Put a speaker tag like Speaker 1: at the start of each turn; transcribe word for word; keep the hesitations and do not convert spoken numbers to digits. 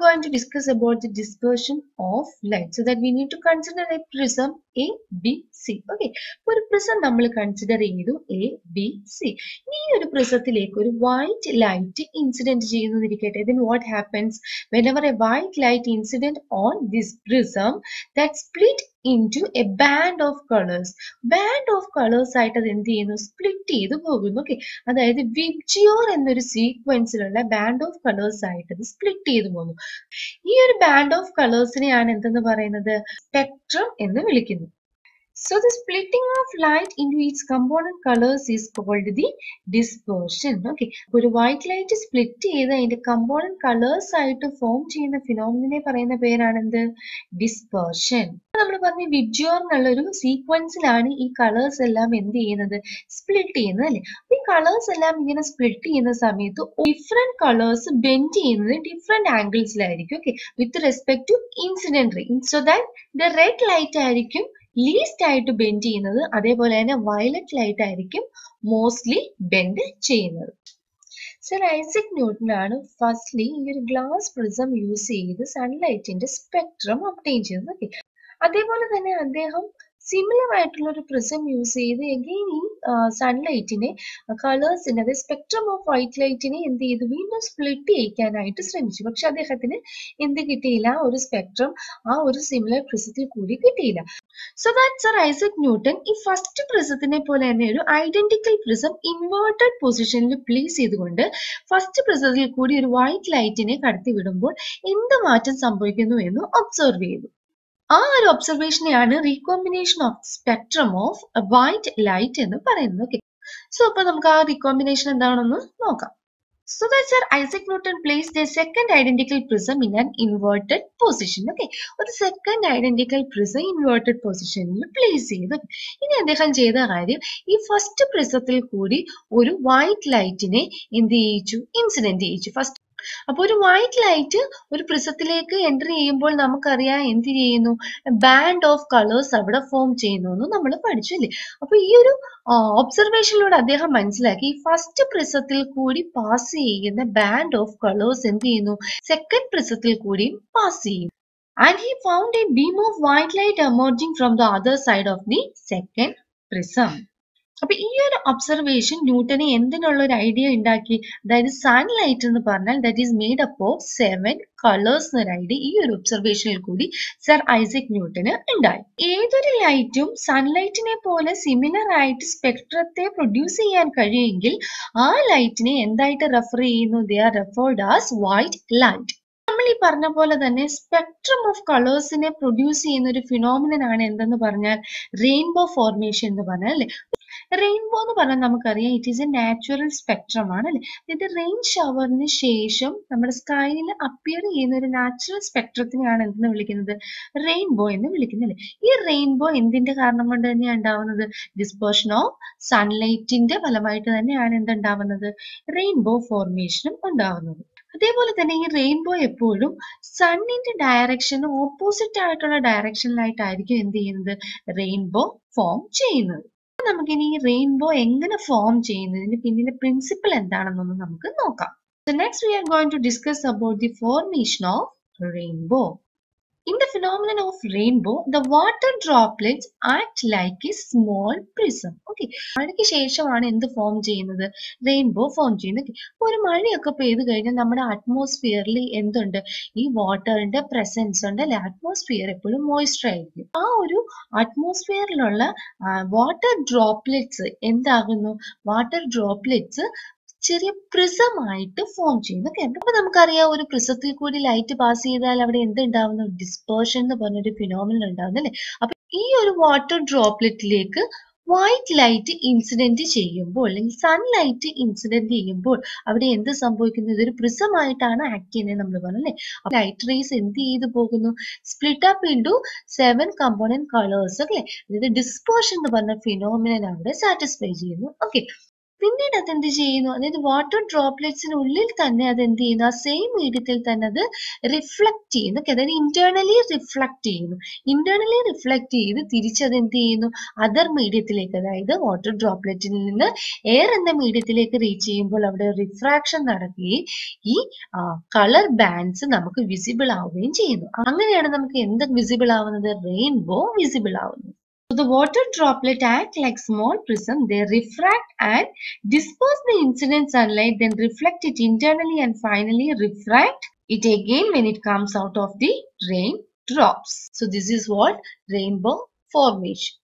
Speaker 1: going to discuss about the dispersion of light. So that we need to consider a prism A, B, C. Okay. For a prism, we will consider A, B, C. This prism is white light incident. Then what happens whenever a white light incident on this prism that split into a band of colors. Band of colors ആയിട്ട് അത് എന്ത് ചെയ്യുന്നു split ചെയ്ത് പോകുന്നു. Okay, അതായത് VIBGYOR എന്നൊരു സീക്വൻസിലുള്ള band of colours ആയിട്ട് അത് സ്പ്ലിറ്റ് ചെയ്ത് പോകുന്നു. ഈ ഒരു ബാൻഡ് ഓഫ് കളേഴ്സിനെയാണ് എന്തെന്ന് പറയുന്നത് സ്പെക്ട്രം എന്ന് വിളിക്കുന്നത്. So the splitting of light into its component colors is called the dispersion. Okay, ഒരു white light split ചെയ്ത് അതിന്റെ component colors ആയിട്ട് ഫോം ചെയ്യുന്ന ഫിനോമിനെ പറയുന്ന പേരാണ് എന്ത് dispersion. നമ്മൾ പറഞ്ഞ വിബ്ജിയോർ എന്നുള്ളൊരു സീക്വൻസിലാണ് ഈ കളേഴ്സ് എല്ലാം എന്ത് ചെയ്യുന്നത് സ്പ്ലിറ്റ് ചെയ്യുന്നത് അല്ലേ. ഈ കളേഴ്സ് എല്ലാം ഇങ്ങനെ സ്പ്ലിറ്റ് ചെയ്യുന്ന സമയത്ത് ഡിഫറെന്റ് കളേഴ്സ് ബെൻഡ് ചെയ്യുന്നത് ഡിഫറെന്റ് ആംഗിൾസിലായിരിക്കും. Okay, with respect to incident ray. So that the red light ആയിരിക്കും ലീസ്റ്റ് ആയിട്ട് ബെൻഡ് ചെയ്യുന്നത്, അതേപോലെ തന്നെ വയലറ്റ് ലൈറ്റ് ആയിരിക്കും മോസ്റ്റ്ലി ബെൻഡ് ചെയ്യുന്നത്. സർ ഐസക് ന്യൂട്ടൺ ആണ് ഫസ്റ്റ്ലി ഈ ഒരു ഗ്ലാസ് പ്രിസം യൂസ് ചെയ്ത് സൺലൈറ്റിന്റെ സ്പെക്ട്രം ഒബ്റ്റെയിൻ ചെയ്തത്. ഓക്കെ, അതേപോലെ തന്നെ അദ്ദേഹം സിമിലർ ആയിട്ടുള്ള ഒരു പ്രിസം യൂസ് ചെയ്ത് എഗെയിൻ ഈ സൺലൈറ്റിനെ കളേഴ്സിന്റെ അതായത് സ്പെക്ട്രം ഓഫ് വൈറ്റ് ലൈറ്റിനെ എന്ത് ചെയ്തു വീണ്ടും സ്പ്ലിറ്റ് ചെയ്യിക്കാനായിട്ട് ശ്രമിച്ചു. പക്ഷെ അദ്ദേഹത്തിന് എന്ത് കിട്ടിയില്ല, ഒരു സ്പെക്ട്രം ആ ഒരു സിമിലർ പ്രിസത്തിൽ കൂടി കിട്ടിയില്ല. So that sir Isaac Newton ഈ ഫസ്റ്റ് പ്രിസത്തിനെ പോലെ തന്നെ ഒരു ഐഡന്റിക്കൽ പ്രിസം ഇൻവേർട്ടഡ് പൊസിഷനിൽ പ്ലേസ് ചെയ്തുകൊണ്ട് ഫസ്റ്റ് പ്രിസത്തിൽ കൂടി ഒരു വൈറ്റ് ലൈറ്റിനെ കടത്തി വിടുമ്പോൾ എന്ത് മാറ്റം സംഭവിക്കുന്നു എന്ന് ഒബ്സർവ് ചെയ്തു. ആ ഒരു ഒബ്സർവേഷനെയാണ് recombination of spectrum of white light എന്ന് പറയുന്നത്. ഓക്കെ, സോ അപ്പൊ നമുക്ക് ആ റീകോമ്പിനേഷൻ എന്താണെന്ന് നോക്കാം. So that sir Isaac Newton placed a second identical prism in an inverted position. Okay, ഒരു സെക്കൻഡ് ഐഡന്റിക്കൽ പ്രിസം ഇൻവേർട്ടഡ് പൊസിഷനിൽ പ്ലേസ് ചെയ്തു. ഇനി അദ്ദേഹം ചെയ്ത കാര്യം ഈ ഫസ്റ്റ് പ്രിസത്തിൽ കൂടി ഒരു വൈറ്റ് ലൈറ്റിനെ എന്ത് ചെയ്യിച്ചു ഇൻസിഡന്റ് ചെയ്യിച്ചു. ഫസ്റ്റ് അപ്പൊ ഒരു വൈറ്റ് ലൈറ്റ് ഒരു പ്രിസത്തിലേക്ക് എൻട്രി ചെയ്യുമ്പോൾ നമുക്കറിയാം എന്ത് ചെയ്യുന്നു ബാൻഡ് ഓഫ് കളേഴ്സ് അവിടെ ഫോം ചെയ്യുന്നു എന്ന് നമ്മൾ പഠിച്ചു അല്ലേ. അപ്പൊ ഈ ഒരു ഒബ്സർവേഷനിലൂടെ അദ്ദേഹം മനസ്സിലാക്കി ഫസ്റ്റ് പ്രിസത്തിൽ കൂടി പാസ് ചെയ്യുന്ന ബാൻഡ് ഓഫ് കളേഴ്സ് എന്ത് ചെയ്യുന്നു സെക്കൻഡ് പ്രിസത്തിൽ കൂടിയും പാസ് ചെയ്യും. And he found a beam of white light emerging from the other side of the second prism. അപ്പൊ ഈ ഒരു ഒബ്സർവേഷൻ ന്യൂട്ടനെ എന്തിനുള്ള ഒരു ഐഡിയ ഉണ്ടാക്കി, അതായത് സൺലൈറ്റ് എന്ന് പറഞ്ഞാൽ that is made up of seven colours എന്നൊരു ഐഡിയ ഈ ഒരു ഒബ്സർവേഷനിൽ കൂടി സർ ഐസക് ന്യൂട്ടന് ഉണ്ടായി. ഏതൊരു ലൈറ്റും സൺലൈറ്റിനെ പോലെ സിമിലർ ആയിട്ട് സ്പെക്ട്രത്തെ പ്രൊഡ്യൂസ് ചെയ്യാൻ കഴിയുമെങ്കിൽ ആ ലൈറ്റിനെ എന്തായിട്ട് റെഫർ ചെയ്യുന്നു, they are referred as white light. നമ്മൾ ഈ പറഞ്ഞ പോലെ തന്നെ സ്പെക്ട്രം ഓഫ് കളേഴ്സിനെ പ്രൊഡ്യൂസ് ചെയ്യുന്ന ഒരു ഫിനോമിനൻ ആണ് എന്തെന്ന് പറഞ്ഞാൽ റെയിൻബോ ഫോർമേഷൻ എന്ന് പറഞ്ഞാൽ അല്ലെ. റെയിൻബോ എന്ന് പറഞ്ഞാൽ നമുക്കറിയാം it is a natural spectrum ആണ് അല്ലെ. ഇത് റെയിൻ ഷവറിന് ശേഷം നമ്മുടെ സ്കൈയിൽ അപ്പിയർ ചെയ്യുന്ന ഒരു നാച്ചുറൽ സ്പെക്ട്രത്തിനെയാണ് എന്തെന്ന് വിളിക്കുന്നത് റെയിൻബോ എന്ന് വിളിക്കുന്നത് അല്ലെ. ഈ റെയിൻബോ എന്തിന്റെ കാരണം കൊണ്ട് തന്നെയാണ് ഉണ്ടാവുന്നത്, ഡിസ്പേർഷൻ ഓഫ് സൺലൈറ്റിന്റെ ഫലമായിട്ട് തന്നെയാണ് എന്തുണ്ടാവുന്നത് റെയിൻബോ ഫോർമേഷനും ഉണ്ടാവുന്നത്. അതേപോലെ തന്നെ ഈ റെയിൻബോ എപ്പോഴും സണ്ണിന്റെ ഡയറക്ഷന് ഓപ്പോസിറ്റ് ആയിട്ടുള്ള ഡയറക്ഷനിലായിട്ടായിരിക്കും എന്ത് ചെയ്യുന്നത് റെയിൻബോ ഫോം ചെയ്യുന്നത്. നമുക്കിനി ഈ റെയിൻബോ എങ്ങനെ ഫോം ചെയ്യുന്നതിന് പിന്നിലെ പ്രിൻസിപ്പിൾ എന്താണെന്നൊന്ന് നമുക്ക് നോക്കാം. So next we are going to discuss about the formation of rainbow. In the phenomenon of rainbow, the water droplets act like a small prism. Okay, മഴയ്ക്ക് ശേഷമാണ് എന്ത് ഫോം ചെയ്യുന്നത് റെയിൻബോ ഫോം ചെയ്യുന്നത്. ഒരു മഴയൊക്കെ പെയ്ത് കഴിഞ്ഞാൽ നമ്മുടെ അറ്റ്മോസ്ഫിയറിൽ എന്തുണ്ട് ഈ വാട്ടറിന്റെ പ്രസൻസ് ഉണ്ട് അല്ലെ. അറ്റ്മോസ്ഫിയർ എപ്പോഴും മോയ്സ്ചർ ആയിരിക്കും. ആ ഒരു അറ്റ്മോസ്ഫിയറിലുള്ള വാട്ടർ ഡ്രോപ്ലെറ്റ്സ് എന്താകുന്നു വാട്ടർ ഡ്രോപ്ലെറ്റ്സ് ചെറിയ പ്രിസം ആയിട്ട് ഫോം ചെയ്യുന്നു. ഓക്കെ, അപ്പൊ നമുക്കറിയാം ഒരു പ്രിസത്തിൽ കൂടി ലൈറ്റ് പാസ് ചെയ്താൽ അവിടെ എന്തുണ്ടാവുന്നു ഡിസ്പേർഷൻ എന്ന് പറഞ്ഞൊരു ഫിനോമിനൻ ഉണ്ടാവുന്നു അല്ലെ. അപ്പൊ ഈ ഒരു വാട്ടർ ഡ്രോപ്ലെറ്റിലേക്ക് വൈറ്റ് ലൈറ്റ് ഇൻസിഡന്റ് ചെയ്യുമ്പോൾ അല്ലെങ്കിൽ സൺലൈറ്റ് ഇൻസിഡന്റ് ചെയ്യുമ്പോൾ അവിടെ എന്ത് സംഭവിക്കുന്നു, ഇതൊരു പ്രിസം ആയിട്ടാണ് ആക്ട് ചെയ്യുന്നത് നമ്മൾ പറഞ്ഞു അല്ലെ. അപ്പൊ ലൈറ്റ് റേസ് എന്ത് ചെയ്ത് പോകുന്നു split up into seven component colours. Okay, അതായത് ഡിസ്പേർഷൻ എന്ന് പറഞ്ഞ ഫിനോമിനൻ അവിടെ സാറ്റിസ്ഫൈ ചെയ്യുന്നു. ഓക്കെ, പിന്നീട് അതെന്ത് ചെയ്യുന്നു, അതായത് വാട്ടർ ഡ്രോപ്ലെറ്റ്സിനുള്ളിൽ തന്നെ അത് എന്ത് ചെയ്യുന്നു, ആ സെയിം മീഡിയത്തിൽ തന്നെ അത് റിഫ്ലക്ട് ചെയ്യുന്നു. അതായത് ഇന്റേണലി റിഫ്ലക്ട് ചെയ്യുന്നു. ഇന്റേണലി റിഫ്ലക്ട് ചെയ്ത് തിരിച്ചത് എന്ത് ചെയ്യുന്നു, അതർ മീഡിയത്തിലേക്ക്, അതായത് വാട്ടർ ഡ്രോപ്ലെറ്റിൽ നിന്ന് എയർ എന്ന മീഡിയത്തിലേക്ക് റീച്ച് ചെയ്യുമ്പോൾ അവിടെ റിഫ്രാക്ഷൻ നടക്കുകയും ഈ കളർ ബാൻഡ്സ് നമുക്ക് വിസിബിൾ ആവുകയും ചെയ്യുന്നു. അങ്ങനെയാണ് നമുക്ക് എന്ത് വിസിബിൾ ആവുന്നത്, റെയിൻബോ വിസിബിൾ ആവുന്നത്. So the water droplet act like small prism. They refract and disperse the incident sunlight, then reflect it internally and finally refract it again when it comes out of the rain drops. So this is what rainbow formation.